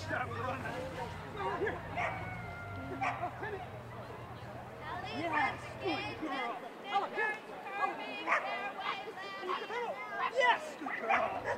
shot with a run. Over here. Yes. Good girl. Yes. Good girl.